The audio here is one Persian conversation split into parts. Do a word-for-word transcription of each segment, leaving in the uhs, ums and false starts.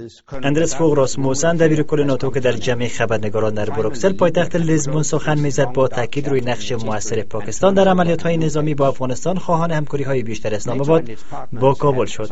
اندرس فوق راسموسن دبیر کل ناتو که در جمع خبرنگاران در بروکسل پایتخت لزبون سخن میزد، با تاکید روی نقش موثر پاکستان در عملیات‌های نظامی با افغانستان، خواهان همکاری‌های بیشتر اسلام آباد با کابل شد.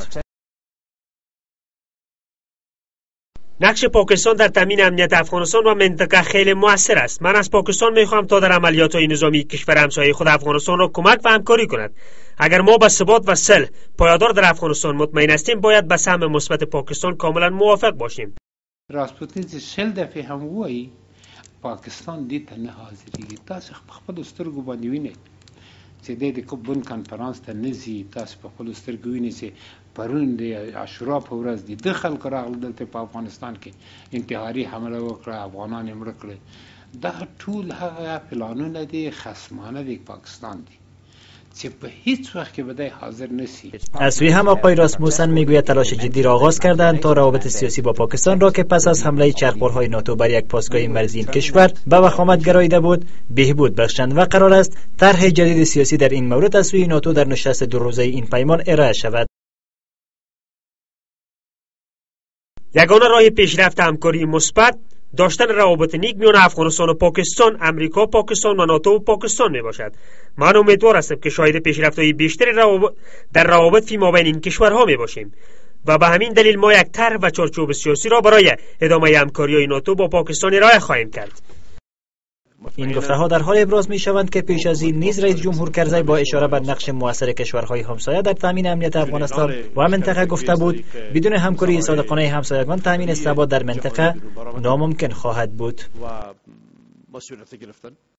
نقش پاکستان در تامین امنیت افغانستان و منطقه خیلی موثر است. من از پاکستان میخوام تا در عملیات‌های نظامی کشور همسایه خود افغانستان را کمک و همکاری کند. اگر ما به ثبات و صلح پایدار در افغانستان مطمئن هستیم، باید به سهم مثبت پاکستان کاملا موافق باشیم. راسپوتین شل دفعه هم وایي پاکستان دې ته نه حاضرېږي. تاسو په خپلو سترګو باندې وینئ چې دی د بن کنفرانس ته نه ځي. تاسو په خپلو سترګو وینئ چې پرون د عاشورا په ورځ دي د خلکو راغلل دلته په افغانستان کې انتحاري حمله وکړه، افغانان یې مړه کړل. دا ټول هغه پلانونه دي خصمانه د پاکستان دي چې په هیڅ وخت کې به دی حاضر نشي. از سوی هم آقای راسموسن میگوید تلاش جدی را آغاز کردند تا روابط سیاسی با پاکستان را که پس از حمله چرخبارهای ناتو بر یک پاسگاه مرزی این کشور به وخامت گراییده بود بهبود بخشند و قرار است طرح جدید سیاسی در این مورد از سوی ناتو در نشست دو روزه این پیمان ارائه شود. یگانه راه پیشرفت همکاری مثبت داشتن روابط نیک میان افغانستان و پاکستان، امریکا، پاکستان و ناتو و پاکستان می باشد. من امیدوار هستم که شاهد پیشرفت‌های بیشتری روابط در روابط فیمابین این کشورها می باشیم و به همین دلیل ما یک طرح و چارچوب سیاسی را برای ادامه همکاری‌های ناتو با پاکستان ارائه خواهیم کرد. این گفته‌ها در حال ابراز می‌شوند که پیش از این نیز رئیس جمهور کرزی با اشاره به نقش موثر کشورهای همسایه در تامین امنیت افغانستان و منطقه گفته بود بدون همکاری صادقانه همسایگان تامین ثبات در منطقه ناممکن خواهد بود.